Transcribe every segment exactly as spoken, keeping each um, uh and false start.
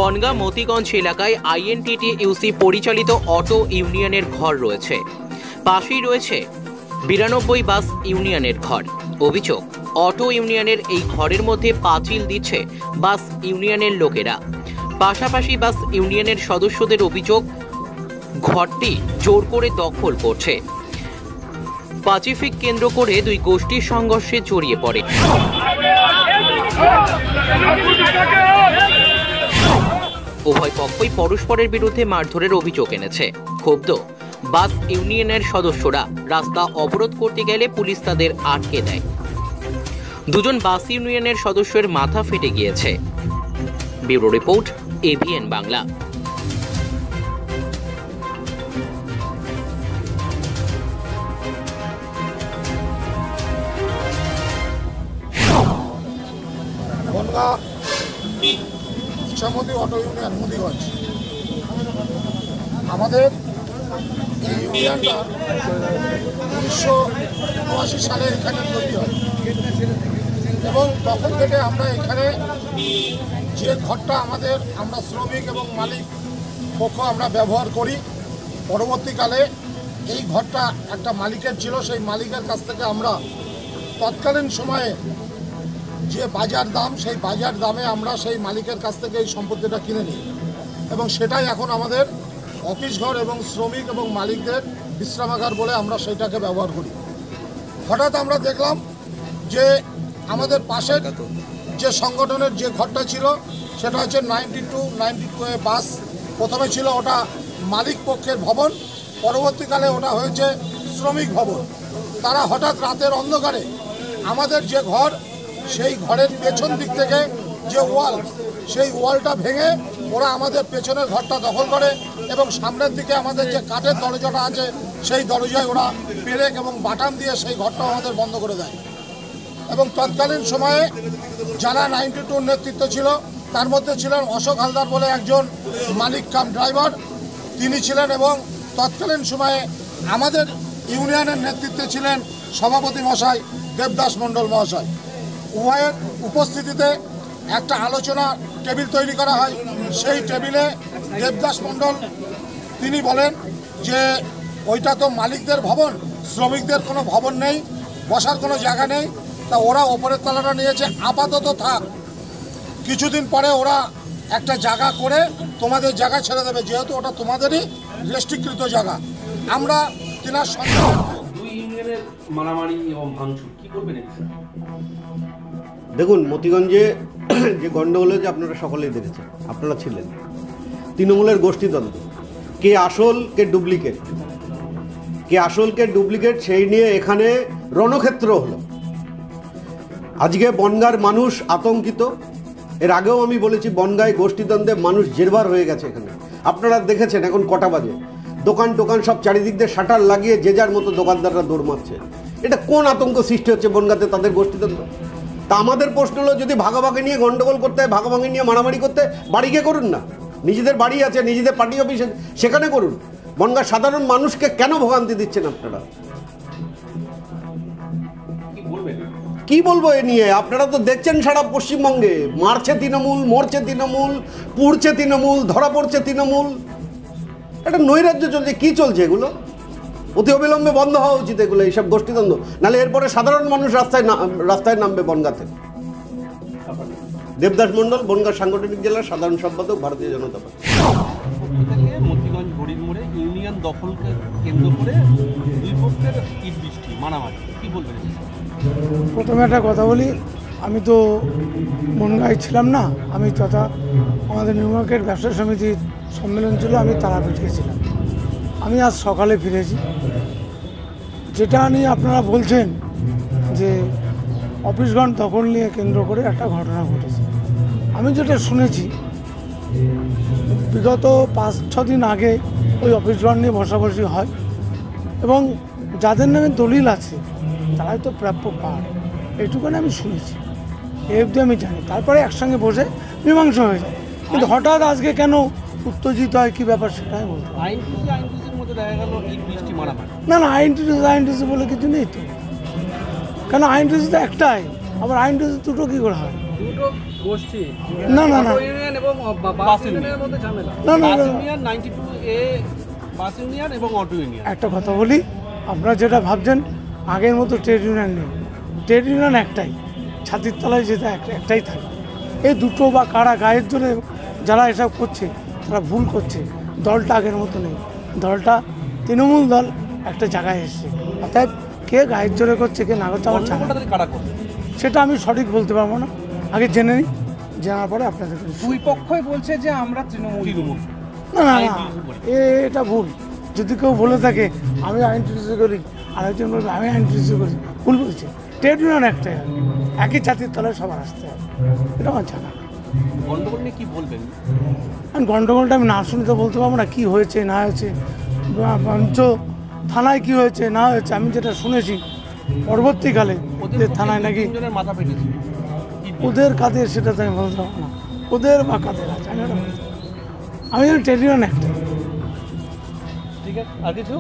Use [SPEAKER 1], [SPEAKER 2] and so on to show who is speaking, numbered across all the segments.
[SPEAKER 1] বনগাঁ মতিগঞ্জ এলাকায় আইএনটিটিইউসি পরিচালিত অটো ইউনিয়নের ঘর রয়েছে। পাশেই রয়েছে বিরানব্বই বাস ইউনিয়নের ঘর। অভিযোগ, অটো ইউনিয়নের এই ঘরের মধ্যে পাঁচিল দিচ্ছে বাস ইউনিয়নের লোকেরা। পাশাপাশি বাস ইউনিয়নের সদস্যদের অভিযোগ, ঘরটি জোর করে দখল করছে। প্যাসিফিক কেন্দ্র করে দুই গোষ্ঠীর সংঘর্ষে জড়িয়ে পড়ে। উভয় পক্ষই পরস্পরের বিরুদ্ধে মারধরের অভিযোগ এনেছে। ক্ষুব্ধ বাস ইউনিয়নের সদস্যরা রাস্তা অবরোধ করতে গেলে পুলিশ তাদের আটকে দেয়। দুজন বাস ইউনিয়নের সদস্যের মাথা ফেটে গিয়েছে। Bureau report, ABN Bangla.
[SPEAKER 2] Bongaon Ichhamati auto union Motiganj. আমাদের এই ইউনিয়নটা উনিশশো উনআশি সালে এখানে তৈরি হয় এবং তখন থেকে আমরা এখানে যে ঘরটা আমাদের আমরা শ্রমিক এবং মালিক পক্ষ আমরা ব্যবহার করি। পরবর্তীকালে এই ঘরটা একটা মালিকের ছিল, সেই মালিকের কাছ থেকে আমরা তৎকালীন সময়ে যে বাজার দাম, সেই বাজার দামে আমরা সেই মালিকের কাছ থেকে এই সম্পত্তিটা কিনে নিই এবং সেটাই এখন আমাদের অফিস ঘর এবং শ্রমিক এবং মালিকদের বিশ্রামাগার বলে আমরা সেইটাকে ব্যবহার করি। হঠাৎ আমরা দেখলাম যে আমাদের পাশের যে সংগঠনের যে ঘরটা ছিল সেটা হচ্ছে ninety two ninety two A bus. প্রথমে ছিল ওটা মালিক পক্ষের ভবন, পরবর্তীকালে ওটা হয়েছে শ্রমিক ভবন। তারা হঠাৎ রাতের অন্ধকারে আমাদের যে ঘর, সেই ঘরের পেছন দিক থেকে যে ওয়াল, সেই ওয়ালটা ভেঙে ওরা আমাদের পেছনের ঘরটা দখল করে এবং সামনের দিকে আমাদের যে কাঠের দরজাটা আছে সেই দরজায় ওরা পেরেক এবং বাটাম দিয়ে সেই ঘরটা আমাদের বন্ধ করে দেয়। এবং তৎকালীন সময়ে যারা নাইনটি টুর নেতৃত্ব ছিল তার মধ্যে ছিলেন অশোক হালদার বলে একজন মালিক কাম ড্রাইভার, তিনি ছিলেন। এবং তৎকালীন সময়ে আমাদের ইউনিয়নের নেতৃত্বে ছিলেন সভাপতি মহাশয় দেবদাস মণ্ডল মহাশয়। উভয়ের উপস্থিতিতে একটা আলোচনা টেবিল তৈরি করা হয়। সেই টেবিলে দেবদাস মণ্ডল তিনি বলেন যে ওইটা তো মালিকদের ভবন, শ্রমিকদের কোনো ভবন নেই, বসার কোনো জায়গা নেই, তা ওরা ওপরের তলাটা নিয়েছে, আপাতত থাক, কিছুদিন পরে ওরা একটা জায়গা করে তোমাদের জায়গা ছেড়ে দেবে, যেহেতু ওটা তোমাদেরই রেস্ট্রিক্টকৃত জায়গা। আমরা তিনার সঙ্গে
[SPEAKER 3] দুই ইউনিয়নের মারামারি এবং ভাঙচুর কি করবেন?
[SPEAKER 4] দেখুন, মতিগঞ্জে যে গণ্ডগোল হয়েছে আপনারা সকলেই দেখেছেন, আপনারা ছিলেন। তৃণমূলের গোষ্ঠীদ্বন্দ্ব, কে আসল কে ডুপ্লিকেট, কে আসল কে ডুপ্লিকেট সেই নিয়ে এখানে রণক্ষেত্র হলো। আজকে বনগাঁর মানুষ আতঙ্কিত। এর আগেও আমি বলেছি বনগাঁয় গোষ্ঠীদ্বন্দ্বে মানুষ জেরবার হয়ে গেছে। এখানে আপনারা দেখেছেন এখন কটা বাজে, দোকান টোকান সব চারিদিক দিয়ে শাটার লাগিয়ে যে যার মতো দোকানদাররা দৌড় মারছে। এটা কোন আতঙ্ক সৃষ্টি হচ্ছে বনগাঁতে তাদের গোষ্ঠীদ্বন্দ্ব? তা আমাদের প্রশ্ন হলো, যদি ভাগাভাগি নিয়ে গন্ডগোল করতে হয়, ভাগাভাগি নিয়ে মারামারি করতে, বাড়ি গিয়ে করুন না। নিজেদের বাড়ি আছে, নিজেদের পার্টি অফিস সেখানে করুন। বনগাঁর সাধারণ মানুষকে কেন ভোগান্তি দিচ্ছেন আপনারা? কি বলবো এ নিয়ে? আপনারা তো দেখছেন সারা পশ্চিমবঙ্গে মারছে তৃণমূল, মরছে তৃণমূল, পুড়ছে তৃণমূল, ধরা পড়ছে তৃণমূল। একটা নৈরাজ্য চলছে। কি চলছে এগুলো? অতি অবিলম্বে বন্ধ হওয়া উচিত এগুলো, এইসব গোষ্ঠীদ্বন্দ্ব। নাহলে এরপরে সাধারণ মানুষ রাস্তায় রাস্তায় নামবে বনগাঁতে। দেবদাস মণ্ডল, বনগাঁ সাংগঠনিক জেলার সাধারণ সম্পাদক, ভারতীয় জনতা পার্টি।
[SPEAKER 3] মতিগঞ্জ ঘড়ির মোড়ে ইউনিয়ন দখলকে কেন্দ্র করে দুই পক্ষের ইট বৃষ্টি, মারামারি, কি বলবেন?
[SPEAKER 5] প্রথমে একটা কথা বলি, আমি তো বনগাঁয় ছিলাম না। আমি তথা আমাদের নিউ মার্কেট ব্যবসা সমিতির সম্মেলন ছিল, আমি তারাপীঠ গেছিলাম। আমি আজ সকালে ফিরেছি। যেটা নিয়ে আপনারা বলছেন যে অফিসগণ দখল নিয়ে কেন্দ্র করে একটা ঘটনা ঘটেছে, আমি যেটা শুনেছি বিগত পাঁচ ছ দিন আগে ওই অফিসগণ নিয়ে বসাবসি হয় এবং যাদের নামে দলিল আছে তারাই তো প্রাপ্য পায়, এইটুকুনি আমি শুনেছি, এই অবধি আমি জানি। তারপরে একসঙ্গে বসে মীমাংসা হয়ে যায়। কিন্তু হঠাৎ আজকে কেন উত্তেজিত হয়, কী ব্যাপার সেটাই বলতে না। না, আইন টুসি আইন টুসি বলে কিছু নেই তো। কেন আইন টুসি তো একটাই, আবার আইন টুসি দুটো কী করে হয়?
[SPEAKER 3] দুটো গোষ্ঠী
[SPEAKER 5] না, না, না।
[SPEAKER 3] অটো ইউনিয়ন এবং বা- বাস ইউনিয়নের মধ্যে ঝামেলা
[SPEAKER 5] না, না,
[SPEAKER 3] বাস
[SPEAKER 5] না।
[SPEAKER 3] Union ninety two A bus union এবং অটো ইউনিয়ন
[SPEAKER 5] একটা কথা বলি, আপনারা যেটা ভাবছেন আগের মতো ট্রেড ইউনিয়ন নেই। ট্রেড ইউনিয়ন একটাই, ছাতির তলায় যেটা এক- একটাই থাকে। এই দুটো বা কারা গায়ের জোরে যারা এসব করছে তারা ভুল করছে। দলটা আগের মতো নেই, দলটা তৃণমূল দল একটা জায়গায় এসছে। অর্থাৎ কে গায়ের জোরে করছে কে না করছে আমার জানা
[SPEAKER 3] গন্ডগোলটা তাদের কারা করছে?
[SPEAKER 5] সেটা আমি সঠিক বলতে পারবো না, আগে জেনে নিই, জানার পরে আপনাদের
[SPEAKER 6] দুই পক্ষই বলছে যে আমরা তৃণমূল
[SPEAKER 3] তৃণমূল
[SPEAKER 5] না না
[SPEAKER 3] আইন
[SPEAKER 5] না
[SPEAKER 3] টিউসি করে।
[SPEAKER 5] এ- এটা ভুল। যদি কেউ বলে থাকে আমি আইন টিউসি করি, আরেকজন বলবে আমি আইন টিউসি করি, ভুল বলছে। ট্রেড ইউনিয়ন একটাই, একই জাতির তলায় সবার আসতে হবে, এটা আমার জানা।
[SPEAKER 3] গন্ডগোল নিয়ে কি বলবেন?
[SPEAKER 5] আমি গণ্ডগোলটা আমি না শুনে তো বলতে পারবো না কী হয়েছে না হয়েছে, বা- মঞ্চ থানায় কী হয়েছে না হয়েছে। আমি যেটা শুনেছি পরবর্তীকালে যে থানায় নাকি
[SPEAKER 3] তিনজনের মাথা পেটেছে কি বলবেন?
[SPEAKER 5] ওদের কাদের সেটা তো আমি বলতে পারবো না, ওদের বা কাদের আছে আমি ওটা বলতে পারবো না। আমি জানি ট্রেড ইউনিয়ন একটা।
[SPEAKER 3] ঠিক আছে, আর কিছু?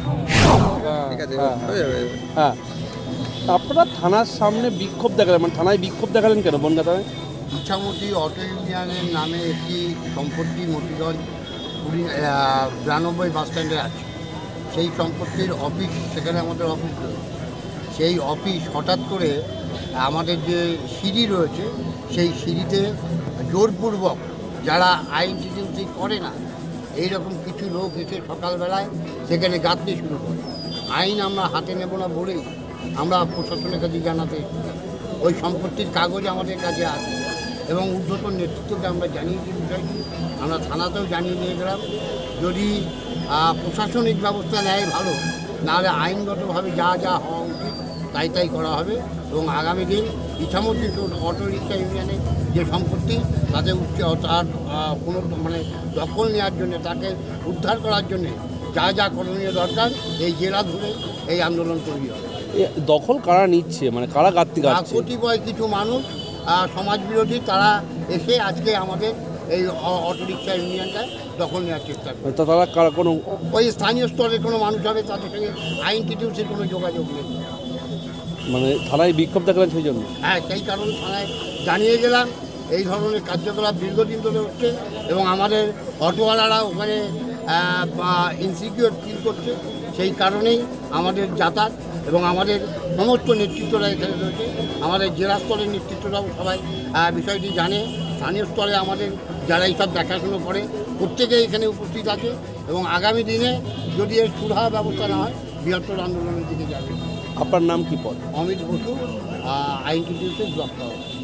[SPEAKER 3] হ্যাঁ, আপনারা থানার সামনে বিক্ষোভ দেখালেন, মানে থানায় বিক্ষোভ দেখালেন কেন বনগা থানায়?
[SPEAKER 7] ইচ্ছামতি অটো ইউনিয়নের নামে একটি সম্পত্তি মতিগঞ্জ কুড়ি বিরানব্বই বাস স্ট্যান্ডে আছে। সেই সম্পত্তির অফিস, সেখানে আমাদের অফিস রয়েছে। সেই অফিস হঠাৎ করে আমাদের যে সিঁড়ি রয়েছে সেই সিঁড়িতে জোরপূর্বক যারা আইন টিউসি করে না এইরকম কিছু লোক এসে সকালবেলায় সেখানে গাঁথতে শুরু করে। আইন আমরা হাতে নেব না বলেই আমরা প্রশাসনের কাছে জানাতে এসেছি। ওই সম্পত্তির কাগজ আমাদের কাছে আছে এবং ঊর্ধ্বতন নেতৃত্বকে আমরা জানিয়েছি বিষয়টি। আমরা থানাতেও জানিয়ে নিয়ে গেলাম। যদি আহ, প্রশাসনিক ব্যবস্থা নেয় ভালো, নাহলে আইনগতভাবে যা যা হওয়া উচিত তাই তাই করা হবে। এবং আগামী দিন ইচ্ছামতি অটো রিক্সা ইউনিয়নের যে সম্পত্তি তাতে উচ্চ তার আহ, কোনো মানে দখল নেওয়ার জন্য, তাকে উদ্ধার করার জন্যে যা যা করণীয় দরকার এই জেলা ধরে এই আন্দোলন তৈরি হবে।
[SPEAKER 3] এ, দখল কারা নিচ্ছে, মানে কারা গাত্তি
[SPEAKER 7] আর
[SPEAKER 3] গাচ্ছে?
[SPEAKER 7] কতিপয় কিছু মানুষ আহ, সমাজবিরোধী তারা এসে আজকে আমাদের এই অ- অটোরিকশা ইউনিয়নটা দখল নেওয়ার চেষ্টা করে।
[SPEAKER 3] তা তারা কারা কোনো
[SPEAKER 7] ওই স্থানীয় স্তরের কোনো মানুষ হবে, তাদের সঙ্গে আইন টিটিউসির কোনো যোগাযোগ নেই।
[SPEAKER 3] মানে থানায় বিক্ষোভ দেখালেন সেই জন্য?
[SPEAKER 7] হ্যাঁ, সেই কারণে থানায় জানিয়ে গেলাম। এই ধরনের কার্যকলাপ দীর্ঘদিন ধরে হচ্ছে এবং আমাদের অটোওয়ালারা ওখানে ইনসিকিউর ফিল করছে। সেই কারণেই আমাদের যাতায়াত এবং আমাদের সমস্ত নেতৃত্বরা এখানে রয়েছে। আমাদের জেলা স্তরের নেতৃত্বরাও সবাই আহ, বিষয়টি জানে। স্থানীয় স্তরে আমাদের যারা এইসব দেখাশুনো করে প্রত্যেকেই এখানে উপস্থিত আছে এবং আগামী দিনে যদি এর সুরাহা ব্যবস্থা না হয় বৃহত্তর আন্দোলনের দিকে যাবে।
[SPEAKER 3] আপনার নাম কি পদ?
[SPEAKER 7] অমিত বসু, আইন টিটিউসির ব্লক সভাপতি।